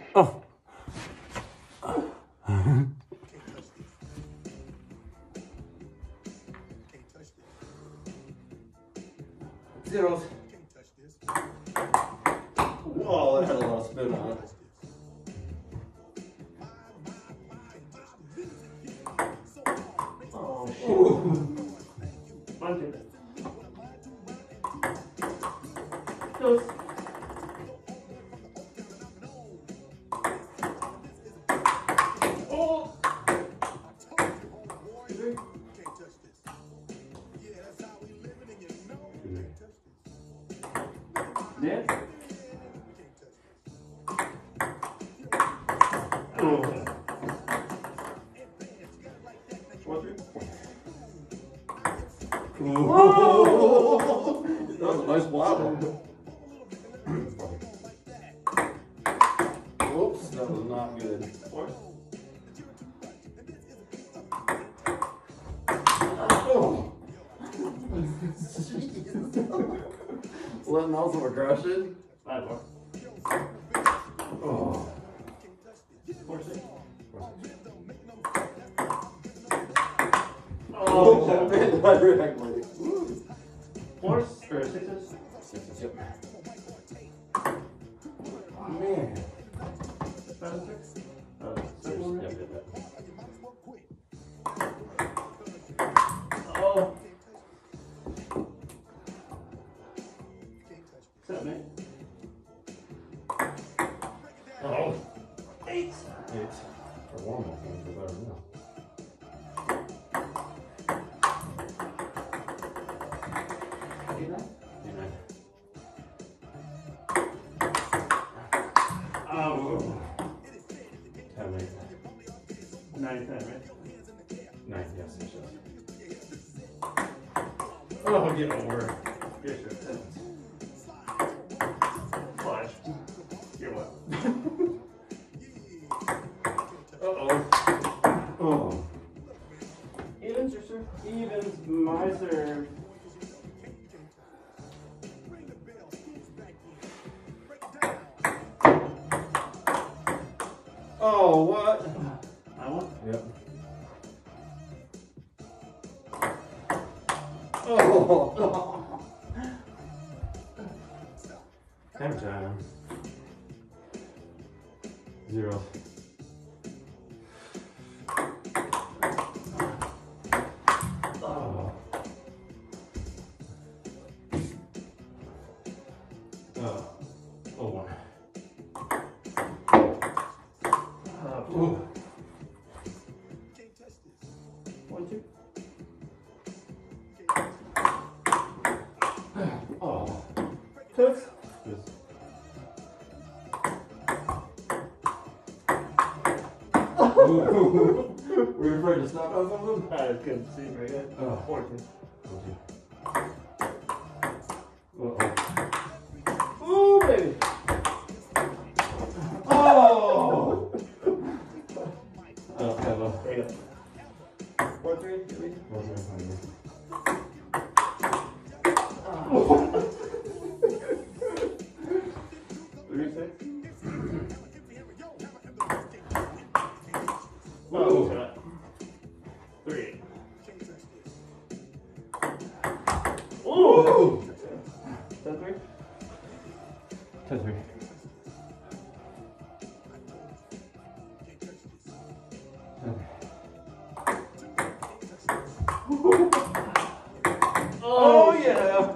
Oh. Zeros. Whoa, that had a lot of spin on it. Oh, shoot. 1, 2. Close. Oh. 2, 3. Yeah. Oh. 4, 3. Whoa. That was a nice wobble. Whoops, that was not good. 4. Oh. Letting out some aggression. 5, 4. Oh. 4, 6. Oh, man, directly. 4s or 6s? 6s, yep. Man. 7, 6? 6, yep, yep. Oh. 7, 8. Oh. 8. 8. For warm-up, I think better now. Oh. 10, 8. 9, 10, right? 9, yes, yes, yes. Oh, get over. Yes, sure. 5. You're what? Uh-oh. Oh. Evens or serve? Evens, my serve. Oh, what? I won? Yep. Oh. Hammer time. 0. Oh. Oh, 1. Ooh. 1, 2. Oh. 6. Were you afraid to stop on something? I couldn't see very good. 14. Uh-oh. Ooh, baby. Oh! I don't have a... There you go. 4, 3, 3. 4, 3, 3. Oh. 3, 6. Oh, 3. Oh! 10, 3. 10, 3. Oh, yeah.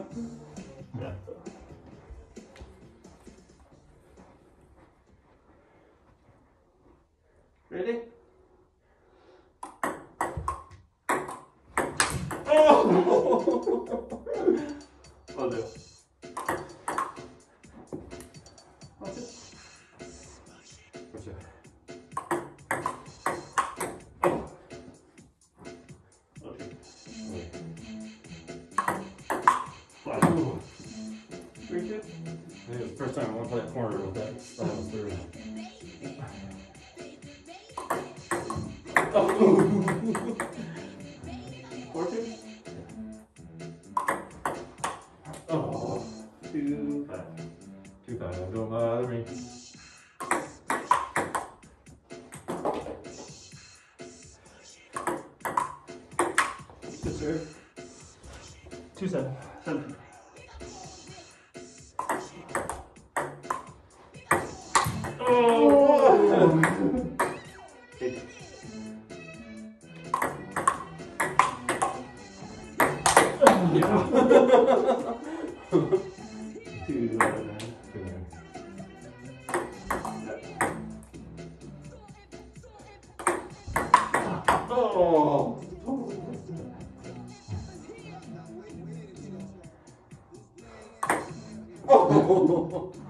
Ready? Oh! I'll do it. What's it? What's it? Oh. Okay. 5. 3, 2. I think it's the first time I want to play a corner with that. That was 3. Oh. 4, 2. Oh. 2, 5. 2, 5. Don't bother me. 2-7. 7. Oh! Oh! Oh!